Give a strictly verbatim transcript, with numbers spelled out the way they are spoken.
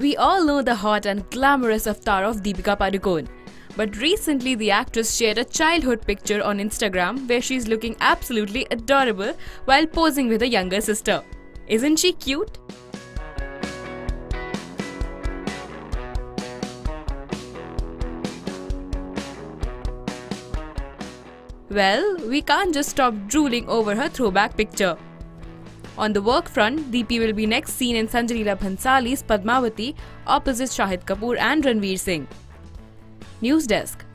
We all know the hot and glamorous avatar of Deepika Padukone. But recently the actress shared a childhood picture on Instagram where she's looking absolutely adorable while posing with a younger sister. Isn't she cute? Well, we can't just stop drooling over her throwback picture. On the work front, Deepi will be next seen in Sanjay Bhansali's Padmavati opposite Shahid Kapoor and Ranveer Singh. News Desk.